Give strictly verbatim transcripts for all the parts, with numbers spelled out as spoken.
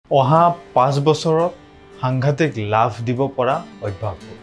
অহা পাঁচ বছৰত সাংঘাতিক লাভ দিব পৰা অভ্যাসবোৰ।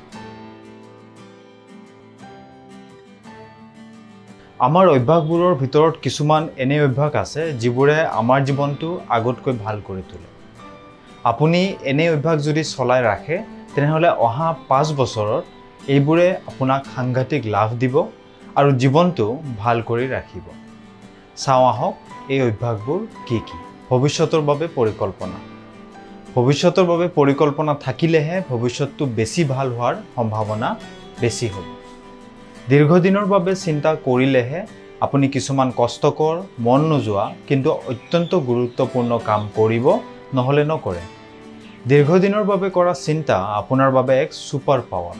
আমাৰ অভ্যাসবোৰৰ ভিতৰত কিছুমান এনে অভ্যাস আছে যিবোৰে আমাৰ জীৱনটো আগতকৈ ভাল কৰি তোলে। আপুনি এনে অভ্যাস যদি চলাই ৰাখে তেনেহ'লে অহা পাঁচ বছৰত এইবোৰে আপোনাক সাংঘাতিক লাভ দিব আৰু জীৱনটো ভাল কৰি ৰাখিব। চাওঁ আহক এই অভ্যাসবোৰ কি কি। ভৱিষ্যতৰ বাবে পৰিকল্পনা। ভৱিষ্যতৰ বাবে পৰিকল্পনা থাকিলেহে ভৱিষ্যতটো বেছি ভাল হোৱাৰ সম্ভাৱনা বেছি হ'ব। দীৰ্ঘদিনৰ বাবে চিন্তা কৰিলেহে আপুনি কিছুমান কষ্টকৰ, মন নোযোৱা কিন্তু অত্যন্ত গুৰুত্বপূৰ্ণ কাম কৰিব, নহ'লে নকৰে। দীৰ্ঘদিনৰ বাবে কৰা চিন্তা আপোনাৰ বাবে এক ছুপাৰ পাৱাৰ।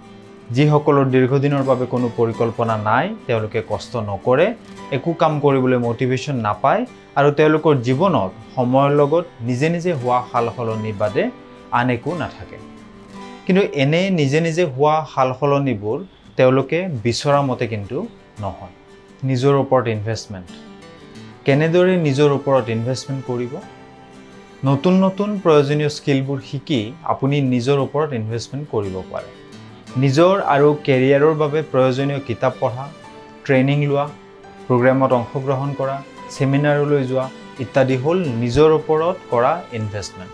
যিসকলৰ দীৰ্ঘদিনৰ বাবে কোনো পৰিকল্পনা নাই, তেওঁলোকে কষ্ট নকৰে, একো কাম কৰিবলৈ মটিভেশ্যন নাপায় আৰু তেওঁলোকৰ জীৱনত সময়ৰ লগত নিজে নিজে হোৱা সালসলনি বাদে আন একো নাথাকে। কিন্তু এনে নিজে নিজে হোৱা সালসলনিবোৰ তেওঁলোকে বিচৰা মতে কিন্তু নহয়। নিজৰ ওপৰত ইনভেষ্টমেণ্ট। কেনেদৰে নিজৰ ওপৰত ইনভেষ্টমেণ্ট কৰিব? নতুন নতুন প্ৰয়োজনীয় স্কিলবোৰ শিকি আপুনি নিজৰ ওপৰত ইনভেষ্টমেণ্ট কৰিব পাৰে। নিজৰ আৰু কেৰিয়াৰৰ বাবে প্ৰয়োজনীয় কিতাপ পঢ়া, ট্ৰেইনিং লোৱা, প্ৰগ্ৰেমত অংশগ্ৰহণ কৰা, ছেমিনাৰলৈ যোৱা ইত্যাদি হ'ল নিজৰ ওপৰত কৰা ইনভেষ্টমেণ্ট।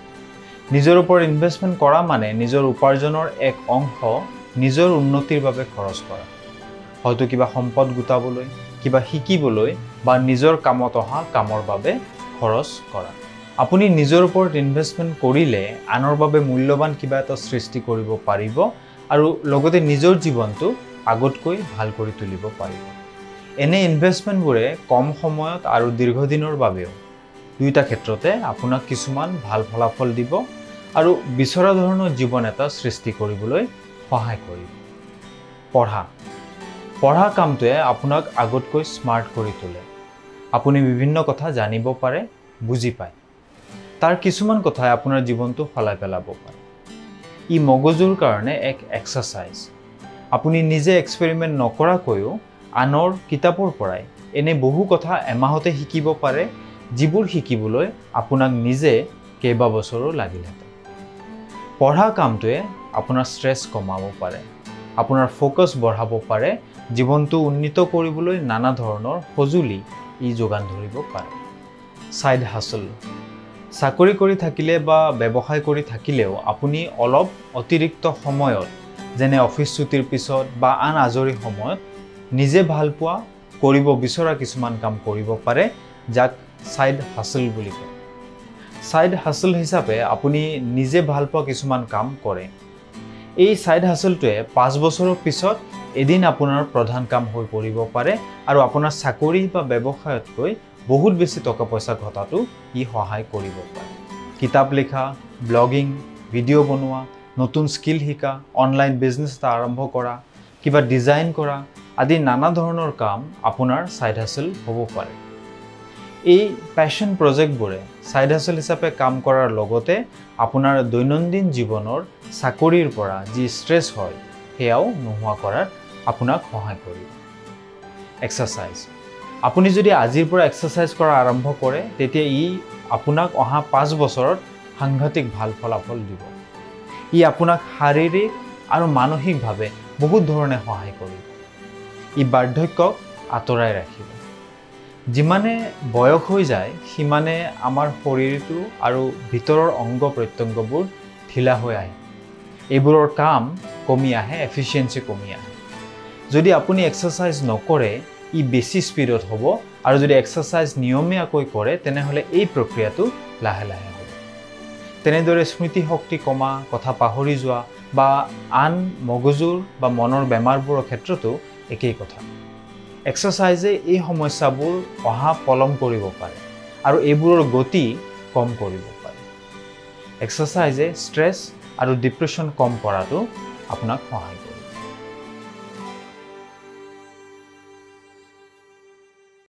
নিজৰ ওপৰত ইনভেষ্টমেণ্ট কৰা মানে নিজৰ উপাৰ্জনৰ এক অংশ নিজৰ উন্নতিৰ বাবে খৰচ কৰা। হয়তো কিবা সম্পদ গোটাবলৈ, কিবা শিকিবলৈ বা নিজৰ কামত অহা কামৰ বাবে খৰচ কৰা। আপুনি নিজৰ ওপৰত ইনভেষ্টমেণ্ট কৰিলে আনৰ বাবে মূল্যৱান কিবা এটা সৃষ্টি কৰিব পাৰিব আৰু লগতে নিজৰ জীৱনটো আগতকৈ ভাল কৰি তুলিব পাৰিব। এনে ইনভেষ্টমেণ্টবোৰে কম সময়ত আৰু দীৰ্ঘদিনৰ বাবেও দুয়োটা ক্ষেত্ৰতে আপোনাক কিছুমান ভাল ফলাফল দিব আৰু বিচৰা ধৰণৰ জীৱন এটা সৃষ্টি কৰিবলৈ সহায় কৰিব। পঢ়া। পঢ়া কামটোৱে আপোনাক আগতকৈ স্মাৰ্ট কৰি তোলে। আপুনি বিভিন্ন কথা জানিব পাৰে, বুজি পায়। তাৰ কিছুমান কথাই আপোনাৰ জীৱনটো সলাই পেলাব পাৰে। ই মগজুৰ কাৰণে এক এক্সাৰচাইজ। আপুনি নিজে এক্সপেৰিমেণ্ট নকৰাকৈও আনৰ কিতাপৰ পৰাই এনে বহু কথা এমাহতে শিকিব পাৰে, যিবোৰ শিকিবলৈ আপোনাক নিজে কেইবাবছৰো লাগিলহেঁতেন। পঢ়া কামটোৱে আপোনাৰ ষ্ট্ৰেছ কমাব পাৰে, আপোনাৰ ফ'কাছ বঢ়াব পাৰে, জীৱনটো উন্নীত কৰিবলৈ নানা ধৰণৰ সঁজুলি ই যোগান ধৰিব পাৰে। Side hustle. চাকৰি কৰি থাকিলে বা ব্যৱসায় কৰি থাকিলেও আপুনি অলপ অতিৰিক্ত সময়ত, যেনে অফিচ ছুটিৰ পিছত বা আন আজৰি সময়ত নিজে ভাল পোৱা, কৰিব বিচৰা কিছুমান কাম কৰিব পাৰে, যাক ছাইড হাছল বুলি কয়। ছাইড হাছল হিচাপে আপুনি নিজে ভাল পোৱা কিছুমান কাম কৰে। এই ছাইড হাছলটোৱে পাঁচ বছৰৰ পিছত এদিন আপোনাৰ প্ৰধান কাম হৈ পৰিব পাৰে আৰু আপোনাৰ চাকৰি বা ব্যৱসায়তকৈ বহুত বেছি টকা পইচা ঘটাটো ই সহায় কৰিব পাৰে। কিতাপ লিখা, ব্লগিং, ভিডিঅ' বনোৱা, নতুন স্কিল শিকা, অনলাইন বিজনেছ এটা আৰম্ভ কৰা, কিবা ডিজাইন কৰা আদি নানা ধৰণৰ কাম আপোনাৰ ছাইড হাছল হ'ব পাৰে। এই পেশ্যন প্ৰজেক্টবোৰে ছাইড হাছল হিচাপে কাম কৰাৰ লগতে আপোনাৰ দৈনন্দিন জীৱনৰ চাকৰিৰ পৰা যি ষ্ট্ৰেছ হয় সেয়াও নোহোৱা কৰাত আপোনাক সহায় কৰিব। এক্সাৰচাইজ। আপুনি যদি আজিৰ পৰা এক্সাৰচাইজ কৰা আৰম্ভ কৰে তেতিয়া ই আপোনাক অহা পাঁচ বছৰত সাংঘাতিক ভাল ফলাফল দিব। ই আপোনাক শাৰীৰিক আৰু মানসিকভাৱে বহুত ধৰণে সহায় কৰিব। ই বাৰ্ধক্যক আঁতৰাই ৰাখিব। যিমানে বয়স হৈ যায় সিমানে আমাৰ শৰীৰটো আৰু ভিতৰৰ অংগ প্ৰত্যংগবোৰ ঢিলা হৈ আহে। এইবোৰৰ কাম কমি আহে, এফিচিয়েঞ্চি কমি আহে। যদি আপুনি এক্সাৰচাইজ নকৰে ই বেছি স্পীডত হ'ব আৰু যদি এক্সাৰচাইজ নিয়মীয়াকৈ কৰে তেনেহ'লে এই প্ৰক্ৰিয়াটো লাহে লাহে হ'ব। তেনেদৰে স্মৃতিশক্তি কমা, কথা পাহৰি যোৱা বা আন মগজুৰ বা মনৰ বেমাৰবোৰৰ ক্ষেত্ৰতো একেই কথা। এক্সাৰচাইজে এই সমস্যাবোৰ অহা পলম কৰিব পাৰে আৰু এইবোৰৰ গতি কম কৰিব পাৰে। এক্সাৰচাইজে ষ্ট্ৰেছ আৰু ডিপ্ৰেশ্যন কম কৰাটো আপোনাক সহায় কৰিব।